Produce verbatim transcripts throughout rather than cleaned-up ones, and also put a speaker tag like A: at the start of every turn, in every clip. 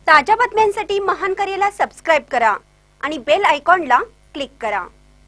A: ताज्या बातम्यांसाठी महानकरेला सबस्क्राइब करा आणि बेल आयकॉनला क्लिक करा।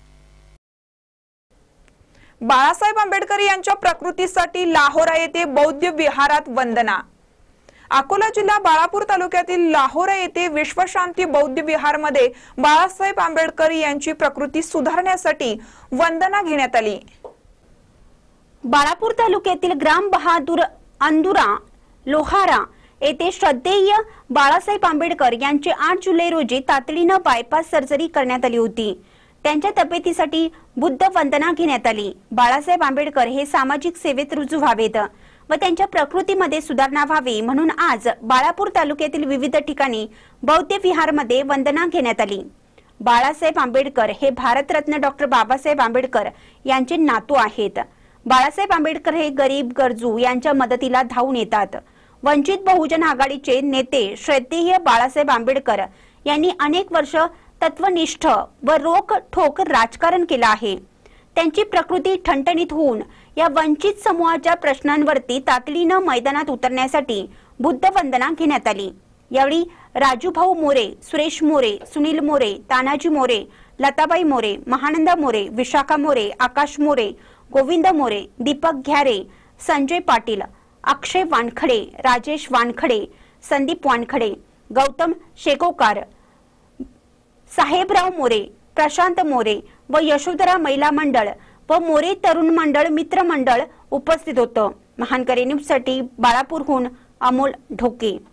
B: बाळासाहेब आंबेडकर यांच्या प्रकृतीसाठी लाहोरा येथे बौद्ध विहारात वंदना। अकोला जिल्हा बाळापूर तालुक्यातील लाहोरा येथे विश्वशांती बौद्ध विहारमध्ये बाळासाहेब आंबेडकर यांची प्रकृती सुधारण्यासाठी वंदना घेण्यात आली।
A: बाळापूर तालुक्यातील ग्राम बहादूर अंदुरा लोहारा येथे श्रद्धेय बाळासाहेब आंबेडकर यांची आठ जुलै रोजी तातडीने बायपास सर्जरी करण्यात आली होती। त्यांच्या तब्येतीसाठी बुद्ध वंदना घेण्यात आली। बाळासाहेब आंबेडकर हे सामाजिक सेवेत रुजू व्हावेत व त्यांच्या प्रकृतीमध्ये सुधारणा व्हावी म्हणून आज बाळापूर तालुक्यातील विविध ठिकाणी बौद्ध विहारमध्ये वंदना घेण्यात आली। बाळासाहेब आंबेडकर हे भारतरत्न डॉक्टर बाबासाहेब आंबेडकर यांचे नातू आहेत। बाळासाहेब आंबेडकर हे गरीब गरजू यांच्या मदतीला धावून येतात। वंचित बहुजन आघाडीचे नेते श्रद्धेय बाळासाहेब आंबेडकर यांनी अनेक वर्ष तत्वनिष्ठ व रोख ठोक राजकारण केले आहे। त्यांची प्रकृती ठणठणीत होऊन या वंचित समूहाच्या प्रश्नांवरती तातडीने मैदानात उतरण्यासाठी बुद्ध वंदना घेण्यात आली। यावेळी राजूभाऊ मोरे, सुरेश मोरे, सुनील मोरे, तानाजी मोरे, लताबाई मोरे, महानंदा मोरे, विशाखा मोरे, आकाश मोरे, गोविंद मोरे, दीपक घ्यारे, संजय पाटील, अक्षय वानखडे, राजेश वानखडे, संदीप वानखडे, गौतम शेकोकार, साहेबराव मोरे, प्रशांत मोरे व यशोधरा महिला मंडळ व मोरे तरुण मंडळ मित्र मंडळ उपस्थित होतं। महानकरे न्यूज साठी बाळापूरहून अमोल ढोके।